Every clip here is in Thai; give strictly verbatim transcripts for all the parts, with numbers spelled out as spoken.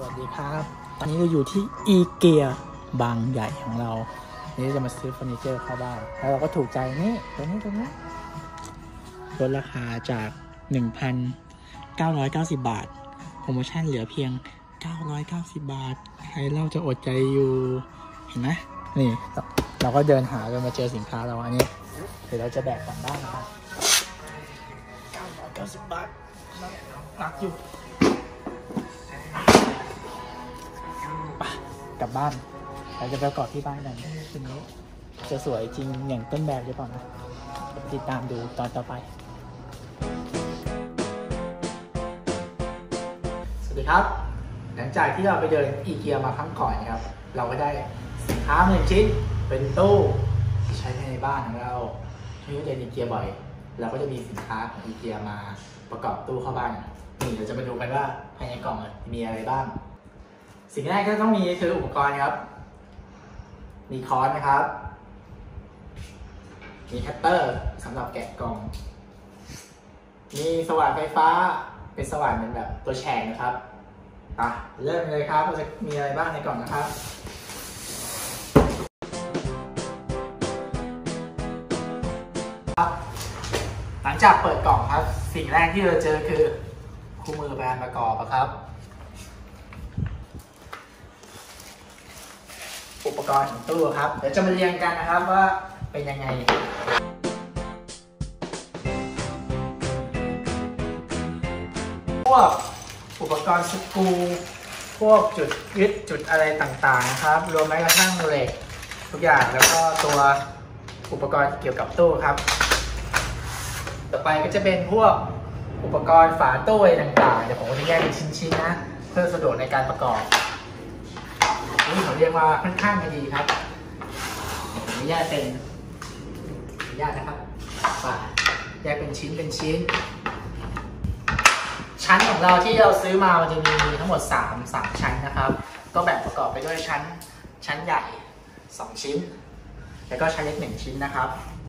วัสดีครับตอนนี้เราอยู่ที่อีเกียบางใหญ่ของเรานี่จะมาซื้อเฟอร์นิเจอร์เข้าบ้านแล้วเราก็ถูกใจนี่ตัวนี้ตัวนี้ลดราคาจาก หนึ่งพันเก้าร้อยเก้าสิบ บาทโปรโมชั่นเหลือเพียงเก้าร้อยเก้าสิบบาทใครเล่าจะอดใจอยู่เห็นไหมนี่เราก็เดินหาจนมาเจอสินค้าเราอันนี้เดี๋ยวเราจะแบกกลับบ้านนะครับเก้าร้อยเก้าสิบบาทหนักอยู่กลับบ้านเราจะไปประกอบที่บ้านกันทีนี้จะสวยจริงอย่างต้นแบบหรือเปล่านะติดตามดูตอนต่อไปสวัสดีครับหลังจากที่เราไปเดินอีเกียมาครั้งก่อนนะครับเราก็ได้สินค้าหนึ่งชิ้นเป็นตู้ที่ใช้ในบ้านของเราที่เราเดินอีเกียบ่อยเราก็จะมีสินค้าของอีเกียมาประกอบตู้เข้าบ้านนี่เราจะมาดูกันว่าภายในกล่องมีอะไรบ้างสิ่งแรกที่ต้องมีคืออุปกรณ์ครับมีค้อนนะครับมีคัตเตอร์สำหรับแกะกล่องมีสว่านไฟฟ้าเป็นสว่านเป็นแบบตัวแฉกนะครับอ่ะเริ่มเลยครับเราจะมีอะไรบ้างในกล่องนะครับหลังจากเปิดกล่องครับสิ่งแรกที่เราเจอคือคู่มือการประกอบครับอุปกรณ์ของตู้ครับเดี๋ยวจะมาเรียงกันนะครับว่าเป็นยังไงพวกอุปกรณ์สกรูพวกจุดยึดจุดอะไรต่างๆนะครับรวมแม้กระทั่งเหล็กทุกอย่างแล้วก็ตัวอุปกรณ์เกี่ยวกับตู้ครับต่อไปก็จะเป็นพวกอุปกรณ์ฝาตู้ต่างๆเดี๋ยวผมจะแยกเป็นชิ้นๆนะเพื่อสะดวกในการประกอบนี่เขาเรียกว่าค่อนข้างดีครับอนุญาตเป็นอนุญาตนะครับฝาแยกเป็นชิ้นเป็นชิ้นชั้นของเราที่เราซื้อมามันจะมีทั้งหมดสามสามชั้นนะครับก็แบ่งประกอบไปด้วยชั้นชั้นใหญ่สองชิ้นแล้วก็ชั้นเล็กหนึ่งชิ้นนะครับ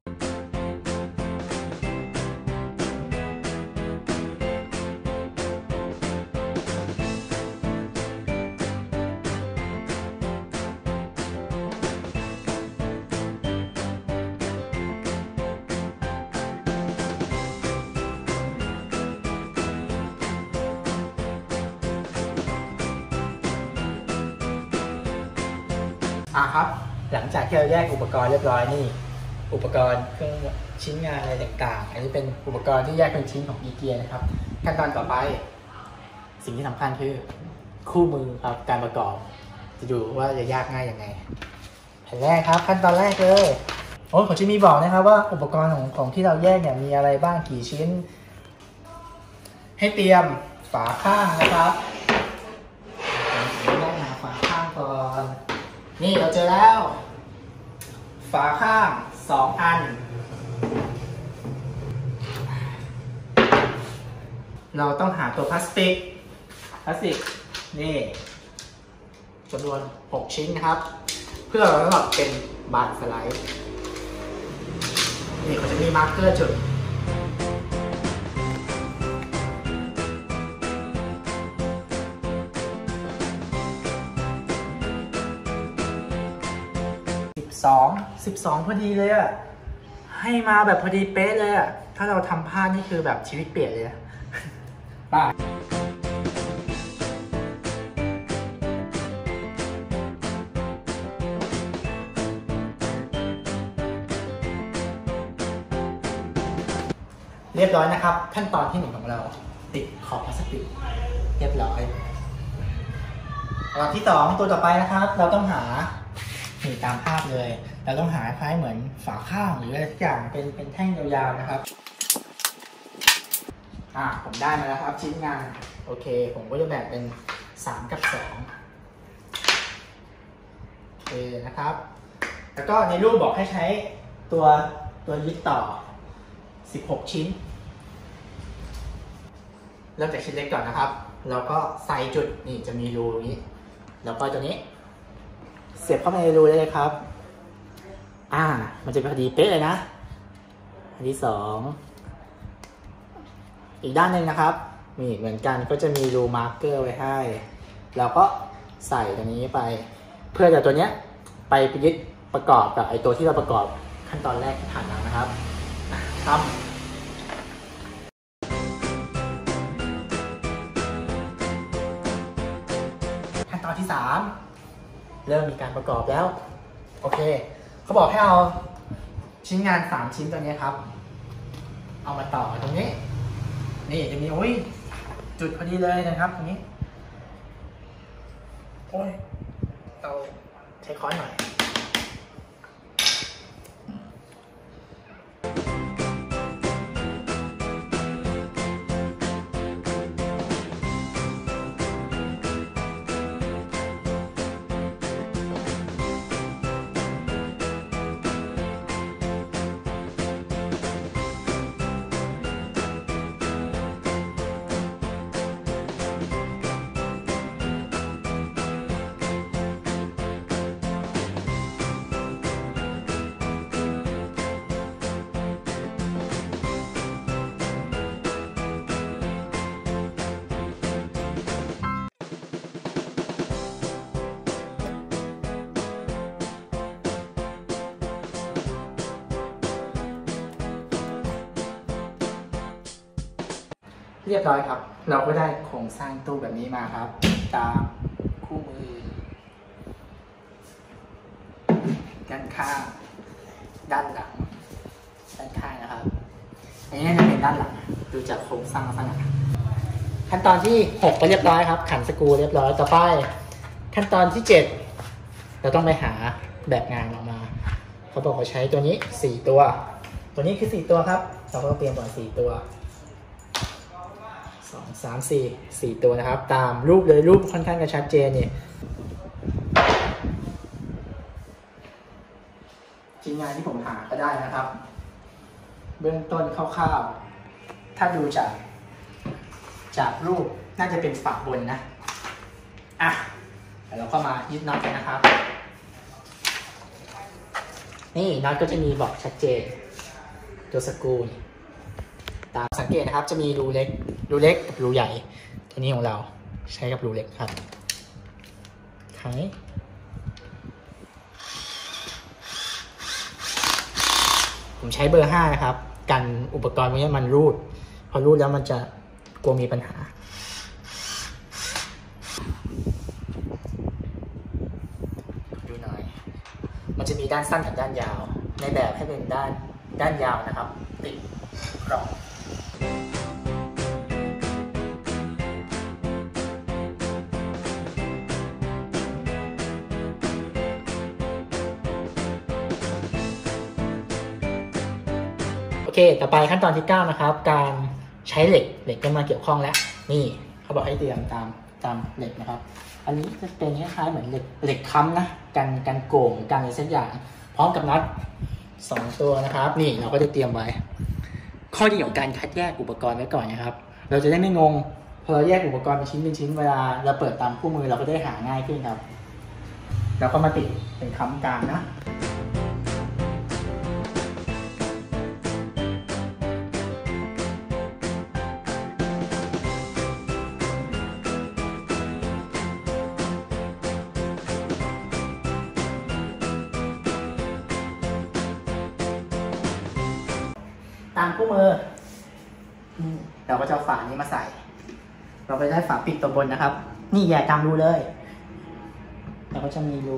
อ่ะครับหลังจากที่เราแยกอุปกรณ์เรียบร้อยนี่อุปกรณ์เครื่องชิ้นงานอะไรต่างๆอันนี้เป็นอุปกรณ์ที่แยกเป็นชิ้นของอีเกียนะครับขั้นตอนต่อไปสิ่งที่สำคัญคือคู่มือครับการประกอบจะดูว่าจะยากง่ายยังไงแผ่นแรกครับขั้นตอนแรกเลยโอ้ผมจะมีบอกนะครับว่าอุปกรณ์ของของที่เราแยกเนี่ยมีอะไรบ้างกี่ชิ้นให้เตรียมฝาข้างนะครับได้หาฝาข้างก่อนนี่เราเจอแล้วฝาข้างสองอันเราต้องหาตัวพลาสติกพลาสติกนี่จำนวนหกชิ้นนะครับเพื่อเราต้องเป็นบานสไลด์นี่เขาจะมีมาร์กเกอร์จุดสอง สิบสองพอดีเลยอะให้มาแบบพอดีเป๊ะเลยอะถ้าเราทำพลาดนี่คือแบบชีวิตเปลี่ยนเลยนะป้าเรียบร้อยนะครับขั้นตอนที่หนึ่งของเราติดขอบพลาสติกเรียบร้อยขั้นตอนที่สองตัวต่อไปนะครับเราต้องหานี่ตามภาพเลยเราต้องหาคล้ายเหมือนฝาข้างหรืออะไรสักอย่างเป็นเป็นแท่งยาวๆนะครับอ่าผมได้มาแล้วครับชิ้นงานโอเคผมก็จะแบ่งเป็นสามกับสองโอเคนะครับแล้วก็ในรูปบอกให้ใช้ตัวตัวยึดต่อสิบหกชิ้นเริ่มจากชิ้นเล็กก่อนนะครับเราก็ใส่จุดนี่จะมีรูตรงนี้แล้วก็ตัวนี้เสียบเข้าไปในรูได้เลยครับอ่ามันจะพอดีเป๊ะเลยนะอันที่สองอีกด้านหนึ่งนะครับ มีเหมือนกันก็จะมีรูมาร์กเกอร์ไว้ให้เราก็ใส่ตัวนี้ไปเพื่อจะตัวเนี้ยไปยึดประกอบกับไอตัวที่เราประกอบขั้นตอนแรกที่ผ่านมานะครับทำขั้นตอนที่สามเริ่มมีการประกอบแล้วโอเคเขาบอกให้เอาชิ้นงานสามชิ้นตัวนี้ครับเอามาต่อตรงนี้นี่จะมีโอ้ยจุดพอดีเลยนะครับตรงนี้โอ้ยเราใช้ค้อนหน่อยเรียบร้อยครับเราก็ได้โครงสร้างตู้แบบนี้มาครับตามคู่มือด้านข้างด้านหลังด้านข้างนะครับอันนี้จะเป็นด้านหลังดูจากโครงสร้างลักษณะขั้นตอนที่หกก็เรียบร้อยครับขันสกรูเรียบร้อยต่อไปขั้นตอนที่เจ็ดเราต้องไปหาแบบงานออกมาเขาบอกว่าใช้ตัวนี้สี่ตัวตัวนี้คือสี่ตัวครับเราก็เตรียมก่อนสี่ตัวสองสามสี่สี่ตัวนะครับตามรูปเลยรูปค่อนข้างจะชัดเจนเนี่ยชิ้นงานที่ผมหาก็ได้นะครับเบื้องต้นคร่าวๆถ้าดูจากจากรูปน่าจะเป็นฝาบนนะอ่ะแล้วเราก็มายึดน็อตกันนะครับนี่น็อตก็จะมีบอกชัดเจนตัวสกรูตามสังเกตนะครับจะมีรูเล็กรูเล็กกับรูใหญ่ตัวนี้ของเราใช้กับรูเล็กครับไขผมใช้เบอร์ห้านะครับกันอุปกรณ์พวกนี้มันรูดพอรูดแล้วมันจะกลัวมีปัญหาดูหน่อยมันจะมีด้านสั้นกับด้านยาวในแบบให้เป็นด้านด้านยาวนะครับติดกรอบโอเคต่อไปขั้นตอนที่เก้านะครับการใช้เหล็กเหล็กก็มาเกี่ยวข้องแล้วนี่เขาบอกให้เตรียมตามตามเหล็กนะครับอันนี้จะเป็นคล้ายๆเหมือนเหล็กเหล็กค้ำนะกันกันโก่งกันอะไรสักอย่างพร้อมกับน็อตสองตัวนะครับนี่เราก็จะเตรียมไว้ข้อดีของการคัดแยกอุปกรณ์ไว้ก่อนนะครับเราจะได้ไม่งงพอเราแยกอุปกรณ์เป็นชิ้นเป็นชิ้นเวลาเราเปิดตามคู่มือเราก็ได้หาง่ายขึ้นครับแล้วก็มาติดเป็นค้ำกลางนะตามคู่มือเราก็จะเอาฝานี้มาใส่เราไปได้ฝาปิดตัวบนนะครับนี่แย่ตามรูเลยเราก็จะมีรู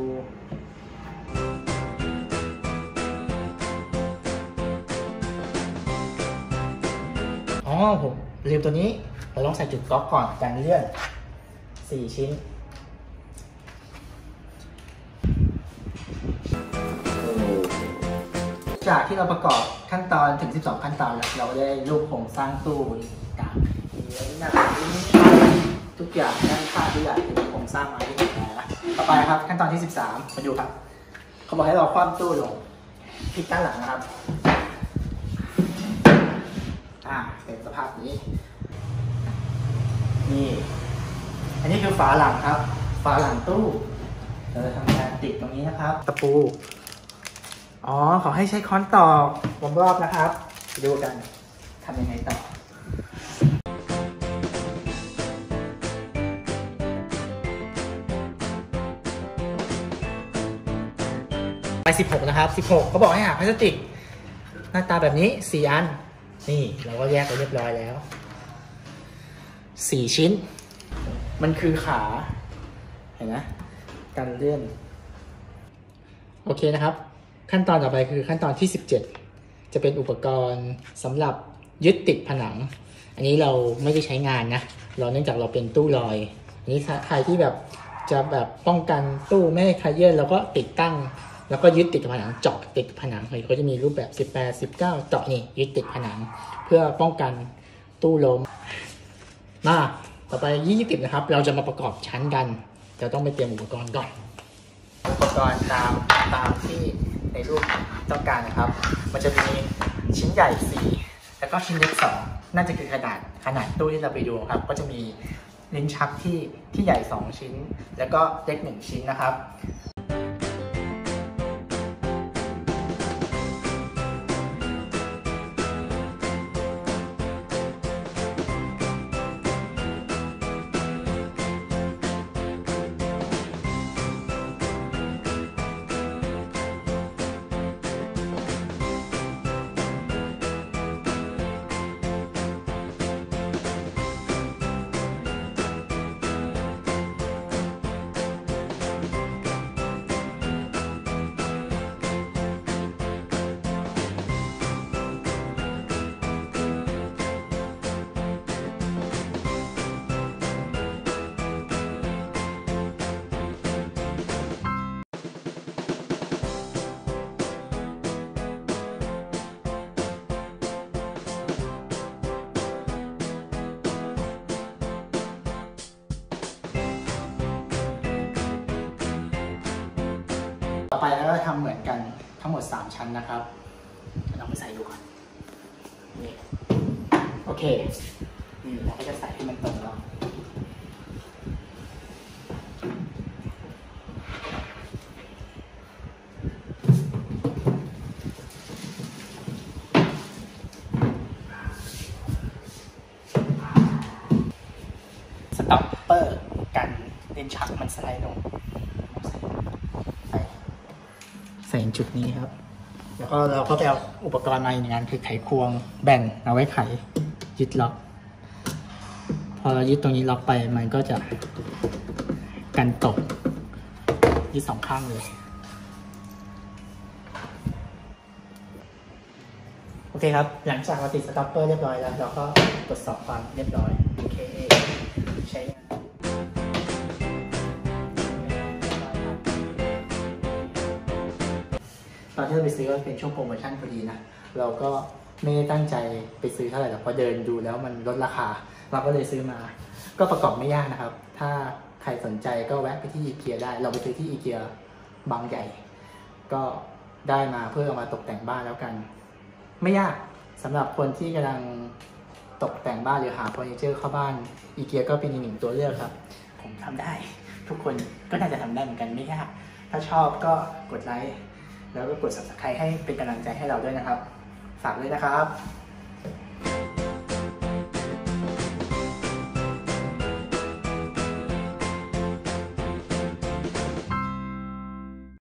อ๋อผมลืมตัวนี้เราต้องใส่จุดก๊อกก่อนการเลื่อนสี่ชิ้นจากที่เราประกอบขั้นตอนถึงสิบสองขั้นตอนแล้วเราได้รูปโครงสร้างตู้ต่างๆหน้าทุกอย่างด้านข้างทุกอย่างเป็นโครงสร้างมาที่เห็นแล้วต่อไปครับขั้นตอนที่สิบสามมาดูครับเขาบอกให้เราคว่ำตู้ลงพลิกด้านหลังนะครับอ่าเป็นสภาพนี้นี่อันนี้คือฝาหลังครับฝาหลังตู้เราจะทำการติดตรงนี้นะครับตะปูอ๋อขอให้ใช้ค้อนตอกวงรอบนะครับดูกันทำยังไงต่อไปสิบหกนะครับสิบหกเขาบอกให้หาพลาสติกหน้าตาแบบนี้สี่อันนี่เราก็แยกไปเรียบร้อยแล้วสี่ชิ้นมันคือขาเห็นไหมการเลื่อนโอเคนะครับขั้นตอนต่อไปคือขั้นตอนที่สิบเจ็ดจะเป็นอุปกรณ์สำหรับยึดติดผนังอันนี้เราไม่ได้ใช้งานนะเราเนื่องจากเราเป็นตู้ลอยอันนี้ใครที่แบบจะแบบป้องกันตู้ไม่ให้ขยื่นเราก็ติดตั้งแล้วก็ยึดติดกับผนังเจาะติดผนังเลยก็จะมีรูปแบบสิบแปด สิบเก้าเจาะนี่ยึดติดผนังเพื่อป้องกันตู้ล้มมาต่อไปยี่สิบนะครับเราจะมาประกอบชั้นกันจะต้องไปเตรียมอุปกรณ์ก่อนอุปกรณ์ตามตามที่ในรูปต้องการนะครับมันจะมีชิ้นใหญ่สี่แล้วก็ชิ้นเล็กสองน่าจะคือขนาดขนาดตู้ที่เราไปดูครับก็จะมีลิ้นชักที่ที่ใหญ่สองชิ้นแล้วก็เล็กหนึ่งชิ้นนะครับต่อไปแล้วก็ทำเหมือนกันทั้งหมดสามชั้นนะครับลองไปใส่ดูก่อนนี่โอเคนี่เราก็จะใส่ให้มันตรงแล้วสต็อปเปอร์กันลิ้นชักมันสไลด์ลงใส่จุดนี้ครับแล้วก็เราก็ไปเอาอุปกรณ์มาอีกงานคือไขควงแบนเอาไว้ไขยึดล็อกพอเรายึดตรงนี้ล็อกไปมันก็จะกันตกยึดสองข้างเลยโอเคครับหลังจากเราติดสต็อปเปอร์เรียบร้อยแล้วเราก็ตรวจสอบความเรียบร้อยโอเคใช้ตอนที่เราไปซื้อก็เป็นช่วงโปรโมชั่นพอดีนะเราก็ไม่ได้ตั้งใจไปซื้อเท่าไหร่หรอกเพราะเดินดูแล้วมันลดราคาเราก็เลยซื้อมาก็ประกอบไม่ยากนะครับถ้าใครสนใจก็แวะไปที่อีเกียได้เราไปซื้อที่อีเกียบางใหญ่ก็ได้มาเพื่อเอามาตกแต่งบ้านแล้วกันไม่ยากสำหรับคนที่กำลังตกแต่งบ้านหรือหาเฟอร์นิเจอร์เข้าบ้านอีเกียก็เป็นอีกหนึ่งตัวเลือกครับผมทำได้ทุกคนก็น่าจะทำได้เหมือนกันไม่ยากถ้าชอบก็กดไลค์แล้วก็กด ซับสไครบ์ ให้เป็นกำลังใจให้เราด้วยนะครับฝากด้วยนะครับ